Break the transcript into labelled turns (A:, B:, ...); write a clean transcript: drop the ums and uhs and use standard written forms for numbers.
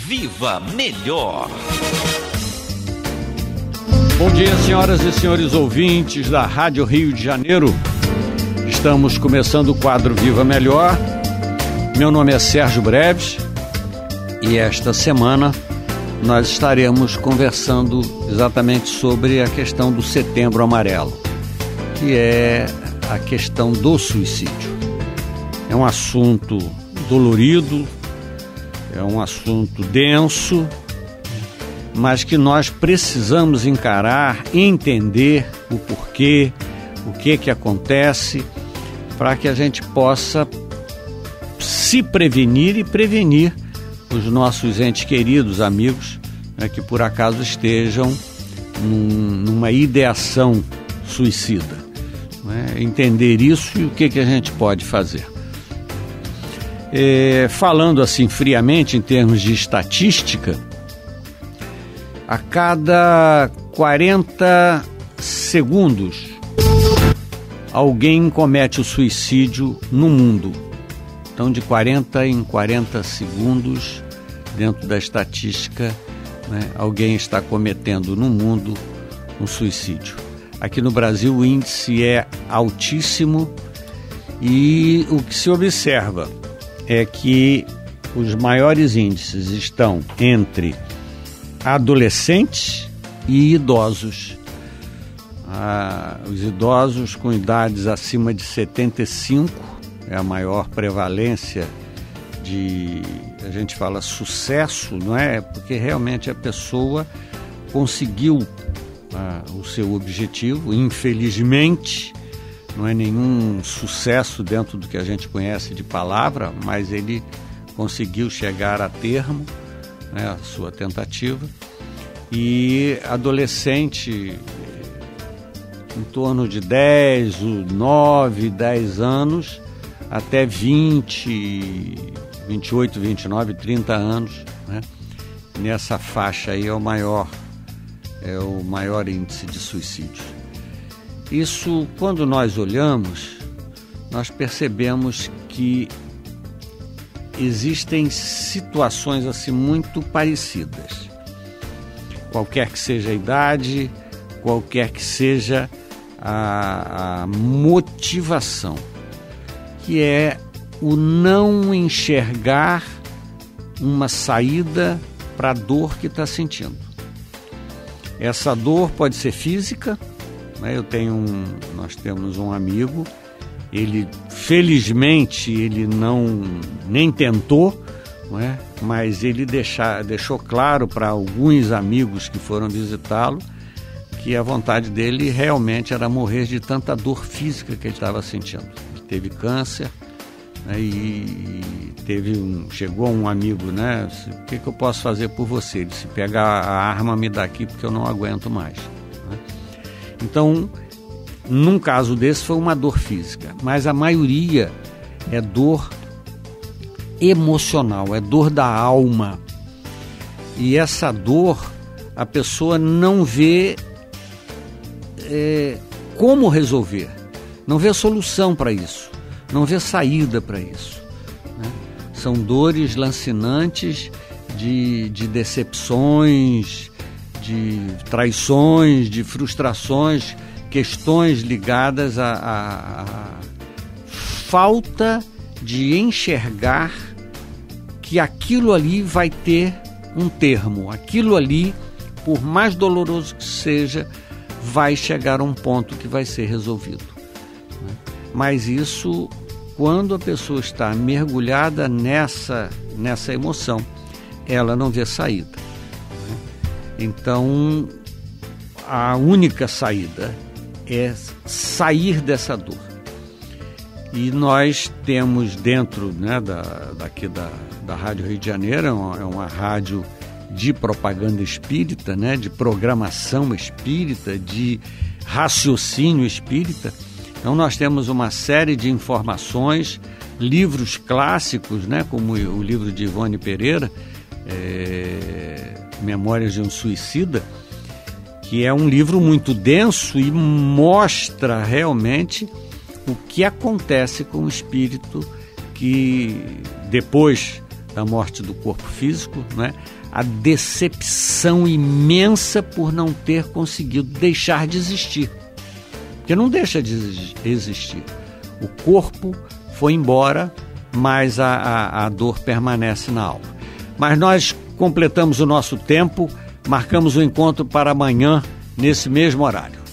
A: Viva Melhor.
B: Bom dia, senhoras e senhores ouvintes da Rádio Rio de Janeiro. Estamos começando o quadro Viva Melhor. Meu nome é Sérgio Breves e esta semana nós estaremos conversando exatamente sobre a questão do Setembro Amarelo, que é a questão do suicídio. É um assunto dolorido, é um assunto denso, mas que nós precisamos encarar, entender o porquê, o que acontece, para que a gente possa se prevenir e prevenir os nossos entes queridos, amigos, né, que por acaso estejam numa ideação suicida. Né? Entender isso e o que a gente pode fazer. Falando assim friamente em termos de estatística, a cada 40 segundos alguém comete o suicídio no mundo. Então, de 40 em 40 segundos, dentro da estatística, né, alguém está cometendo no mundo um suicídio. Aqui no Brasil o índice é altíssimo e o que se observa é que os maiores índices estão entre adolescentes e idosos. Os idosos com idades acima de 75 é a maior prevalência de, a gente fala, sucesso, não é? Porque realmente a pessoa conseguiu o seu objetivo. Infelizmente, não é nenhum sucesso dentro do que a gente conhece de palavra, mas ele conseguiu chegar a termo, né, a sua tentativa. E adolescente, em torno de 10, 9, 10 anos, até 20, 28, 29, 30 anos, né? Nessa faixa aí é o maior índice de suicídio. Isso, quando nós olhamos, nós percebemos que existem situações assim muito parecidas. Qualquer que seja a idade, qualquer que seja a motivação, que é o não enxergar uma saída para a dor que está sentindo. Essa dor pode ser física, né? Nós temos um amigo, ele felizmente ele nem tentou, não é? Mas ele deixou claro para alguns amigos que foram visitá-lo que a vontade dele realmente era morrer de tanta dor física que ele estava sentindo. Ele teve câncer, né? E chegou um amigo, né? O que eu posso fazer por você? Ele disse: pega a arma, me dá aqui porque eu não aguento mais. Né? Então, num caso desse foi uma dor física, mas a maioria é dor emocional, é dor da alma. E essa dor a pessoa não vê como resolver, não vê solução para isso, não vê saída para isso, né? São dores lancinantes de decepções, de traições, de frustrações, questões ligadas à falta de enxergar que aquilo ali vai ter um termo, aquilo ali, por mais doloroso que seja, vai chegar a um ponto que vai ser resolvido. Mas isso, quando a pessoa está mergulhada nessa emoção, ela não vê saída. Então, a única saída é sair dessa dor. E nós temos dentro, né, daqui da Rádio Rio de Janeiro, é uma rádio de propaganda espírita, né, de programação espírita, de raciocínio espírita. Então nós temos uma série de informações, livros clássicos, né, como o livro de Ivone Pereira, Memórias de um Suicida, que é um livro muito denso e mostra realmente o que acontece com o espírito que, depois da morte do corpo físico, né? A decepção imensa por não ter conseguido deixar de existir. Porque não deixa de existir. O corpo foi embora, mas a dor permanece na alma. Mas nós completamos o nosso tempo, marcamos o encontro para amanhã, nesse mesmo horário.